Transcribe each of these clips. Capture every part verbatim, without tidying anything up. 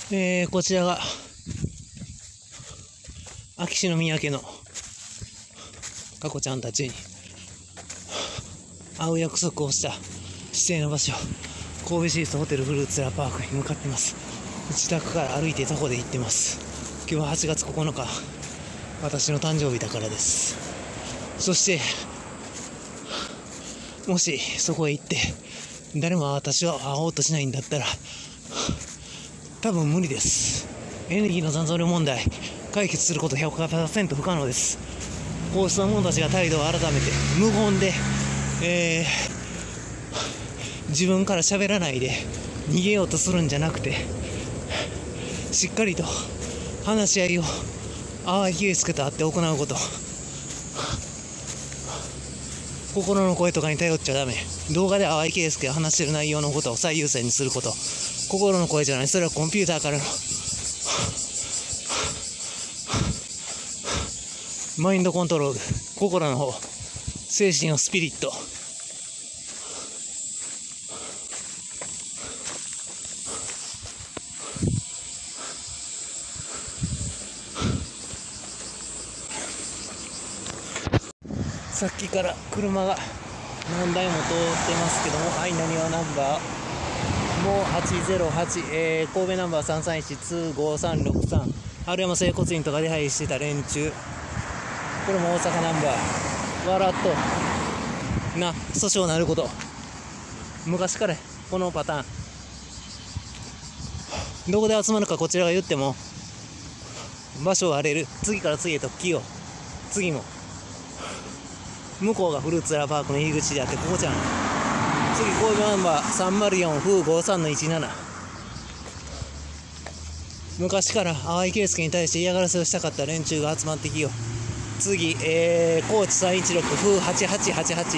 えー、こちらが秋篠宮家の佳子ちゃんたちに会う約束をした指定の場所、神戸市立ホテルフルーツラパークに向かっています。自宅から歩いて徒歩で行ってます。今日ははちがつここのか、私の誕生日だからです。そしてもしそこへ行って誰も私は会おうとしないんだったら多分無理です。エネルギーの残存量問題解決すること ひゃくパーセント 不可能です。こうした者たちが態度を改めて無言で、えー、自分から喋らないで逃げようとするんじゃなくて、しっかりと話し合いを淡井圭介と会って行うこと。心の声とかに頼っちゃダメ。動画で淡井圭介が話してる内容のことを最優先にすること。心の声じゃない、それはコンピューターからのマインドコントロール、心の方、精神のスピリット。さっきから車が何台も通ってますけども、はい、なにわナンバーもうはちゼロはち、えー、神戸ナンバーさんさんいちにごさんろくさん、春山整骨院とかで配してた連中、これも大阪ナンバー、わらっとな訴訟なること、昔からこのパターン。どこで集まるかこちらが言っても場所を荒れる、次から次へと来よう。次も向こうがフルーツラパークの入り口であって、ここじゃん。次神戸ナンバーさんまるよん風ごさんのいちなな。昔から淡井圭介に対して嫌がらせをしたかった連中が集まってきよう。次、えー、高知さんいちろく風はちはちはちはち、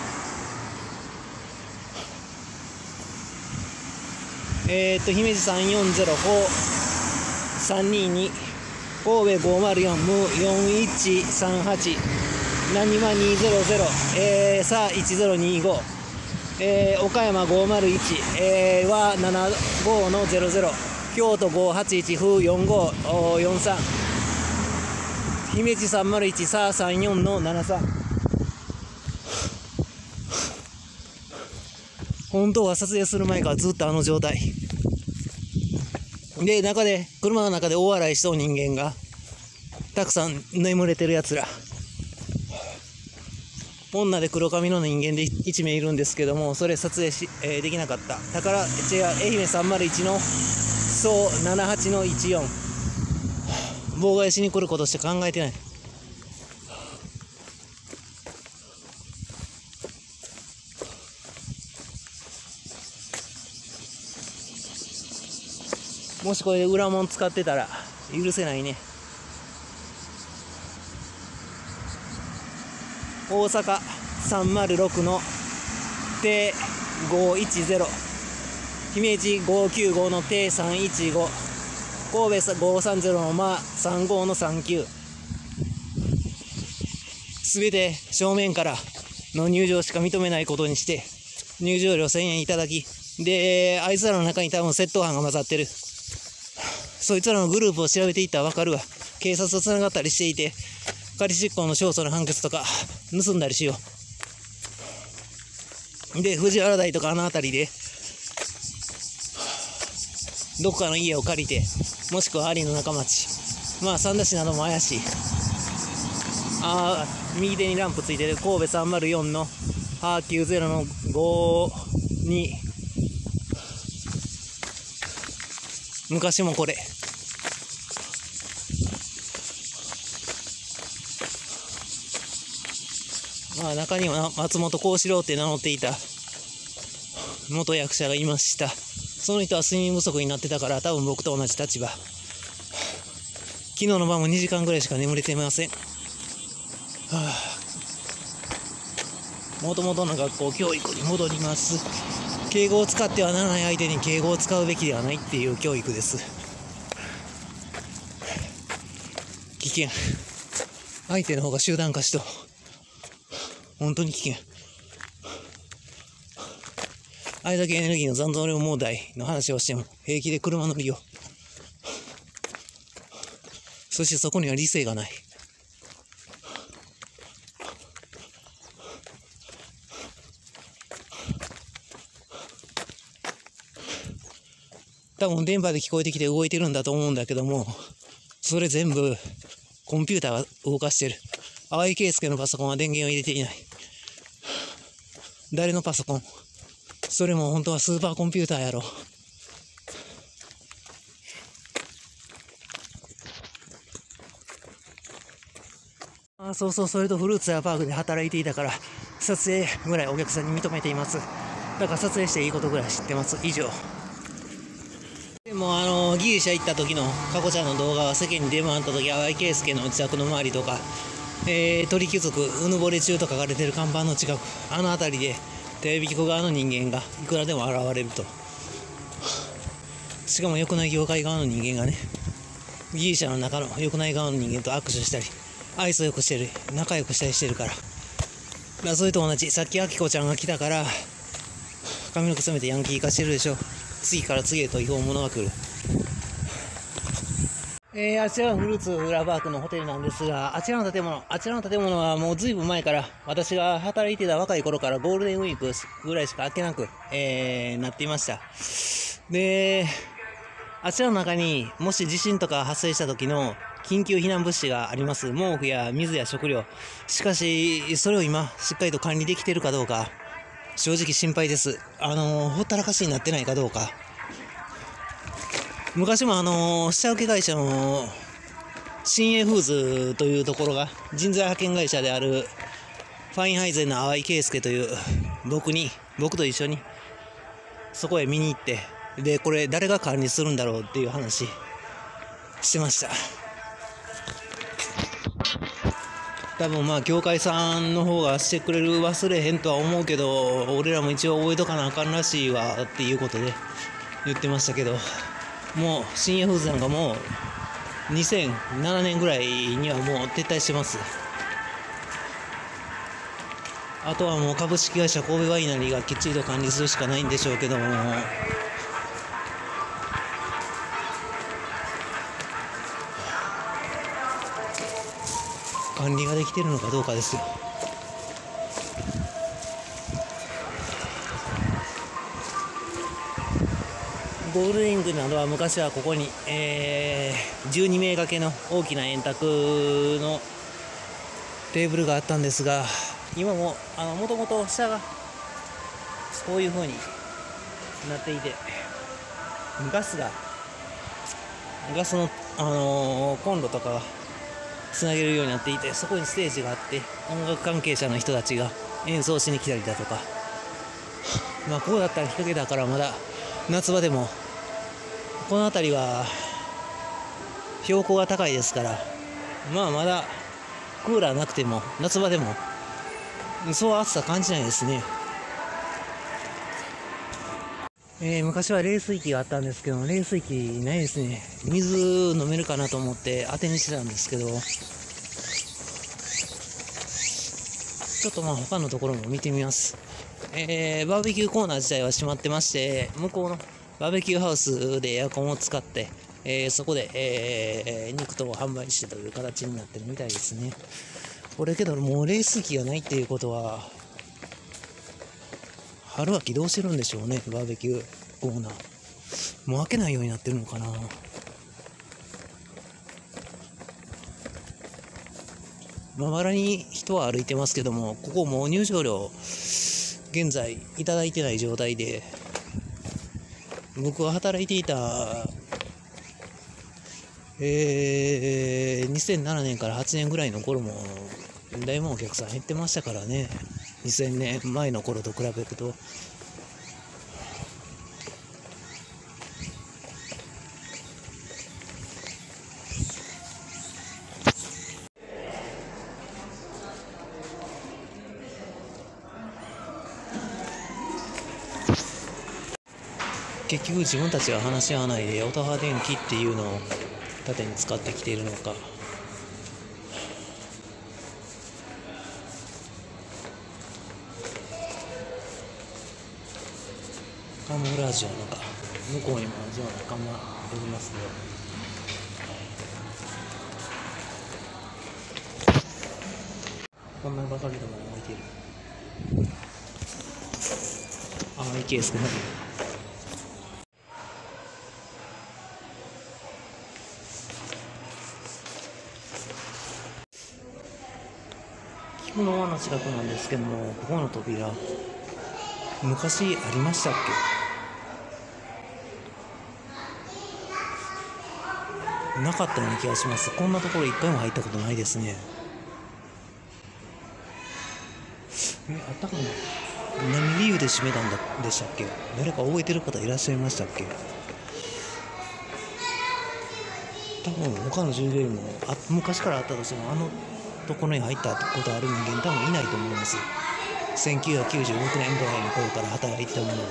えーっと姫路さんよんゼロ風さんにに、神戸ごまるよん無よんいちさんはち、なにわにゼロゼロ、えー、さあいちゼロにご、えー、岡山ごまるいち、えー、はななごのゼロゼロ、京都ごはちいち風よんごよんさん、姫路さんまるいちさあさんよんのななさん。本当は撮影する前からずっとあの状態で、中で車の中で大笑いしそう人間がたくさん眠れてるやつら、女で黒髪の人間でいち名いるんですけども、それ撮影し、えー、できなかった。だから違う、愛媛さんまるいちのそうななはちのいちよん、妨害しに来ることして考えてない。もしこれで裏門使ってたら許せないね。大阪さんまるろくのてごいちゼロ、姫路ごきゅうごのてさんいちご、神戸ごさんゼロのまさんごのさんきゅう、すべて正面からの入場しか認めないことにして入場料せんえんいただき、であいつらの中に多分窃盗犯が混ざってる。そいつらのグループを調べていったら分かるわ。警察とつながったりしていて、仮執行の勝訴の判決とか盗んだりしよう。で藤原台とかあの辺りでどこかの家を借りて、もしくは有野中町、まあ三田市なども怪しい。ああ、右手にランプついてる神戸さんまるよんのはきゅうゼロのごに、昔もこれまあ中には松本幸四郎って名乗っていた元役者がいました。その人は睡眠不足になってたから、多分僕と同じ立場。昨日の晩もにじかんぐらいしか眠れてません。はあ、もともとの学校教育に戻ります。敬語を使ってはならない相手に敬語を使うべきではないっていう教育です。危険。相手の方が集団化しと本当に危険。あれだけエネルギーの残存量問題の話をしても平気で車乗るよ。 そしてそこには理性がない。多分電波で聞こえてきて動いてるんだと思うんだけども、それ全部コンピューターが動かしてる。淡井圭介のパソコンは電源を入れていない。誰のパソコン？それも本当はスーパーコンピューターやろ。あ、そうそう、それとフルーツやパークで働いていたから撮影ぐらいお客さんに認めています。だから撮影していいことぐらい知ってます。以上。でもあのギリシャ行った時のかこちゃんの動画は世間に出回った時、淡井圭介の自宅の周りとか、えー、鳥貴族うぬぼれ中と書かれてる看板の近く、あの辺りでテレビ局側の人間がいくらでも現れると。しかも良くない業界側の人間がね、ギリシャの中の良くない側の人間と握手したり愛想よくしてる、仲良くしたりしてるから。だからそれと同じ、さっきあきこちゃんが来たから髪の毛染めてヤンキー化してるでしょ。次から次へと違法者が来る。えー、あちらはフルーツフラワークのホテルなんですが、あちらの建物、あちらの建物はもうずいぶん前から、私が働いてた若い頃からゴールデンウィークぐらいしか開けなく、えー、なっていました。で、あちらの中にもし地震とか発生した時の緊急避難物資があります。毛布や水や食料。しかし、それを今、しっかりと管理できているかどうか、正直心配です。あのー、ほったらかしになってないかどうか。昔もあのー、下請け会社の新栄フーズというところが人材派遣会社であるファインハイゼンの淡井圭介という僕に、僕と一緒にそこへ見に行って、で、これ誰が管理するんだろうっていう話してました。多分まあ業界さんの方がしてくれる、忘れへんとは思うけど、俺らも一応覚えとかなあかんらしいわっていうことで言ってましたけど、もう新栄フーズなんかもうにせんななねんぐらいにはもう撤退してます。あとはもう株式会社神戸ワイナリーがきっちりと管理するしかないんでしょうけども、管理ができてるのかどうかですよ。ゴールデンウィークなどは昔はここに、えー、じゅうにめい掛けの大きな円卓のテーブルがあったんですが、今もあのもともと下がこういう風になっていて、ガスがガスの、あのー、コンロとかがつなげるようになっていて、そこにステージがあって音楽関係者の人たちが演奏しに来たりだとか、まあここだったら日陰だからまだ夏場でも、この辺りは標高が高いですから、まあまだクーラーなくても夏場でもそう暑さ感じないですね。えー、昔は冷水器があったんですけど、冷水器ないですね。水飲めるかなと思って当てにしてたんですけど、ちょっとまあ他のところも見てみます。えー、バーベキューコーナー自体は閉まってまして、向こうのバーベキューハウスでエアコンを使って、えー、そこで、えー、肉と販売してという形になってるみたいですね。これけどもう冷水器がないっていうことは、春秋どうしてるんでしょうね。バーベキューコーナーもう開けないようになってるのかな。まばらに人は歩いてますけども、ここもう入場料現在いただいてない状態で、僕が働いていた、えー、にせんななねんからはちねんぐらいの頃もだいぶお客さん減ってましたからね。にせんねんまえの頃と比べると。結局自分たちが話し合わないで音羽電機っていうのを盾に使ってきているのか。カモフラージュなのか、向こうにも同じような看板出てますけど、 こんなばかりでも置いてる。ああ、いけですね。菊の輪の近くなんですけども、ここの扉、昔ありましたっけ？なかったような気がします。こんなところ一回も入ったことないですね。え、あったかな？何理由で閉めたんだでしたっけ？誰か覚えてる方いらっしゃいましたっけ？多分他の従業員もあ昔からあったとしても、あのところに入ったことある人間多分いないと思います。せんきゅうひゃくきゅうじゅうろくねんぐらいの頃から働いてたもので。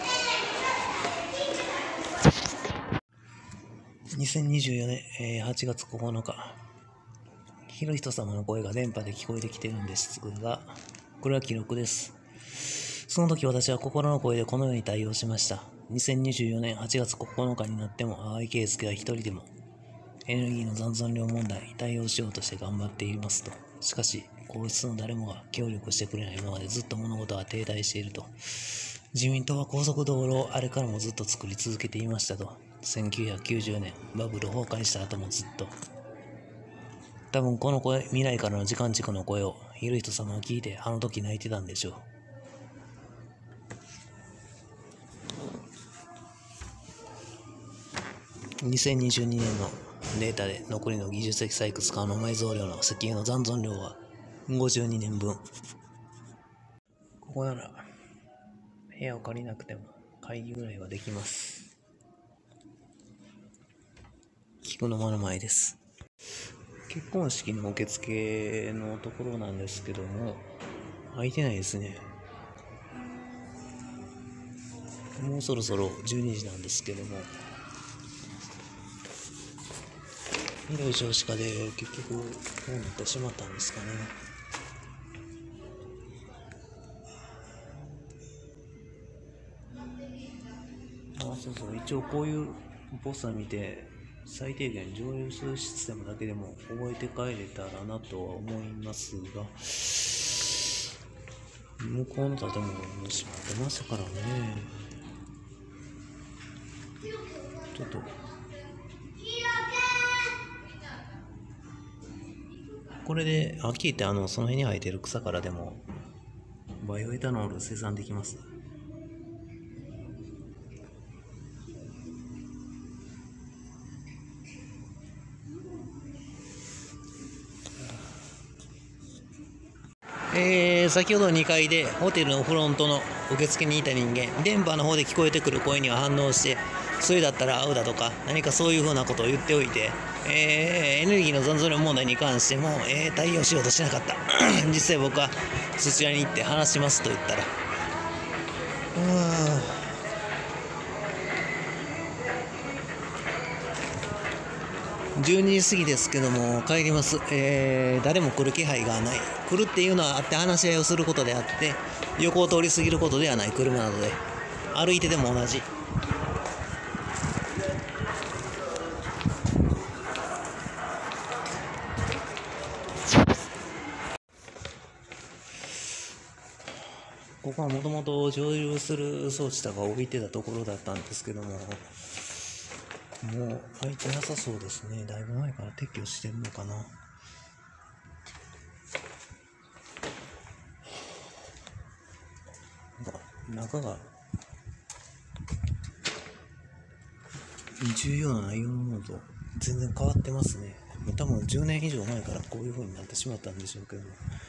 にせんにじゅうよねん、えー、はちがつここのか、広人様の声が電波で聞こえてきてるんですが、これは記録です。その時私は心の声でこのように対応しました。にせんにじゅうよねんはちがつここのかになっても淡井圭介は一人でもエネルギーの残存量問題に対応しようとして頑張っていますと。しかし皇室の誰もが協力してくれないままでずっと物事は停滞していると。自民党は高速道路をあれからもずっと作り続けていましたと。せんきゅうひゃくきゅうじゅうねんバブル崩壊した後もずっと。多分この声、未来からの時間軸の声を広人様が聞いてあの時泣いてたんでしょう。にせんにじゅうにねんのデータで残りの技術的採掘可能埋蔵量の石油の残存量はごじゅうにねんぶん。ここなら部屋を借りなくても会議ぐらいはできます。菊の間の前です。結婚式の受付のところなんですけども、空いてないですね。もうそろそろじゅうにじなんですけども、広い少子化で結局こうなってしまったんですかね。あ、そうそう、一応こういうポスター見て最低限上映するシステムだけでも覚えて帰れたらなとは思いますが、向こうの建物も閉まってましたからね。ちょっとこれで秋ってあのその辺に生えてる草からでもバイオエタノール生産できます。えー、先ほどにかいでホテルのフロントの受付にいた人間、電波の方で聞こえてくる声には反応して、それだったら会うだとか何かそういうふうなことを言っておいて、えー、エネルギーの残存量問題に関しても、えー、対応しようとしなかった実際僕はそちらに行って話しますと言ったら、うーんじゅうにじ過ぎですけども帰ります。えー、誰も来る気配がない。来るっていうのはあって話し合いをすることであって横を通り過ぎることではない。車などで歩いてでも同じ。ここはもともと蒸留する装置とか置いてたところだったんですけども、もう空いてなさそうですね。だいぶ前から撤去してるのかな。なんか中が重要な内容のものと全然変わってますね。多分じゅうねん以上前からこういう風になってしまったんでしょうけども、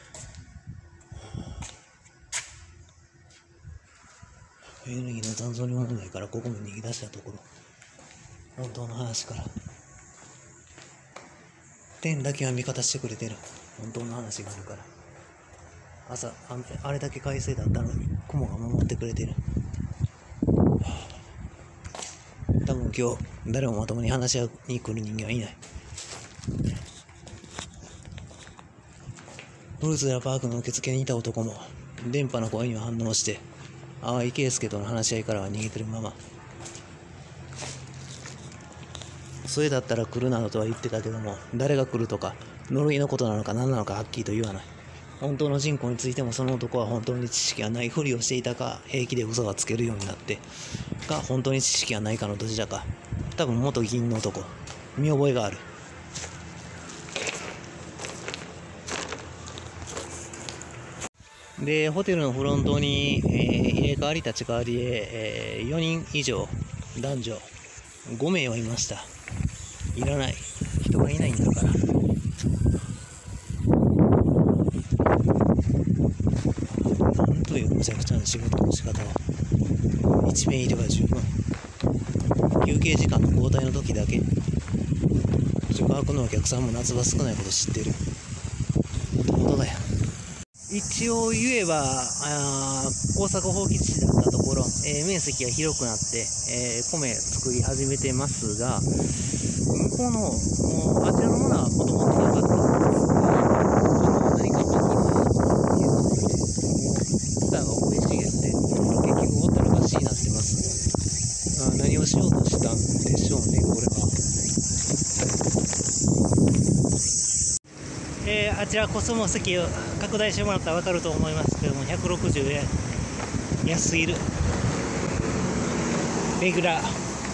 エネルギーの残存量問題からここに逃げ出したところ、本当の話から天だけは味方してくれてる。本当の話があるから、朝 あ, あれだけ快晴だったのに雲が守ってくれてる。多分今日誰もまともに話し合いに来る人間はいない。フルーツやパークの受付にいた男も電波の声には反応して淡井圭介との話し合いからは逃げてるまま、それだったら来るなどとは言ってたけども、誰が来るとか呪いのことなのか何なのかはっきりと言わない。 本当の人口についてもその男は本当に知識がないふりをしていたか、平気で嘘がつけるようになってか、本当に知識がないかのどちらか。多分元議員の男、見覚えがある。で、ホテルのフロントに、えー、入れ替わり立ち替わりで、えー、よにん以上男女ごめいはいました。いらない、人がいないんだから。なんというむちゃくちゃな仕事の仕方は。いちめいいれば十分。休憩時間の交代の時だけ。宿泊のお客さんも夏場少ないこと知ってる。もともとだよ。一応言えば、あ大阪放棄地だったところ、えー、面積が広くなって、えー、米作り始めてますが、向こうの、もうあちらのものはもともとなかったんですが、あの何か巻きの家ができて、もう草が生い茂って、結局ほったらかしになってます。あ何をしようとしたんでしょうね、これは。えー、あちらコスモ席を拡大してもらったら分かると思いますけども、ひゃくろくじゅうえん、安すぎる。レギュラー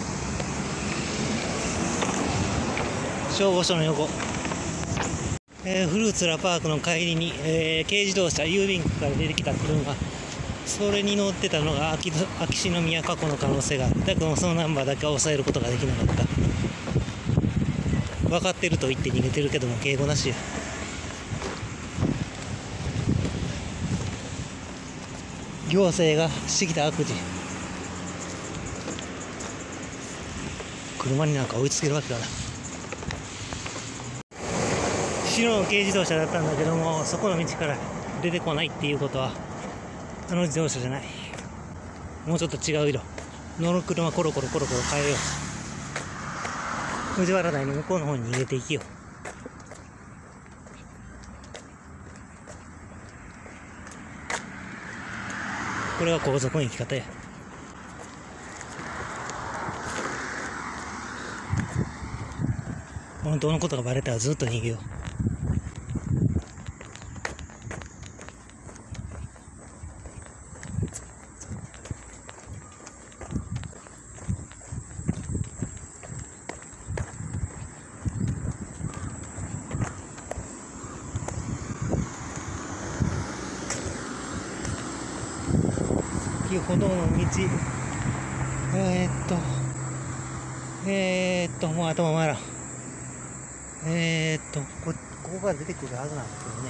消防署の横、えー、フルーツラパークの帰りに、えー、軽自動車郵便局から出てきた車、それに乗ってたのが秋秋篠宮佳子の可能性がある。だけどそのナンバーだけは抑えることができなかった。分かってると言って逃げてるけども敬語なしや。行政がしてきた悪事、車になんか追いつけるわけだな。白の軽自動車だったんだけども、そこの道から出てこないっていうことはあの自動車じゃない。もうちょっと違う色、乗る車コロコロコロコロ変えよう。藤原台の向こうの方に逃げていきよう。これは高速の行き方や。本当のことがバレたらずっと逃げよう。歩道の道、えー、っとえー、っともう頭回らん。えー、っとこここから出てくるはずなんですけどね。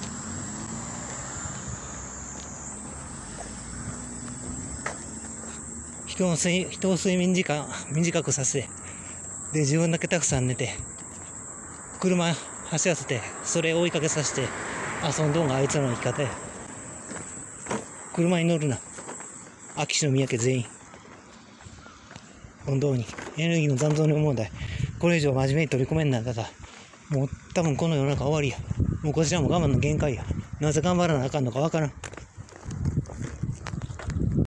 人の睡人を睡眠時間短くさせて、で自分だけたくさん寝て車走らせて、それを追いかけさせて遊んどんがあいつらの生き方や。車に乗るな、秋篠宮家全員。本当にエネルギーの残存量問題、これ以上真面目に取り組めんなんだから、もう多分この世の中終わりや。もうこちらも我慢の限界や。なぜ頑張らなあかんのかわからん。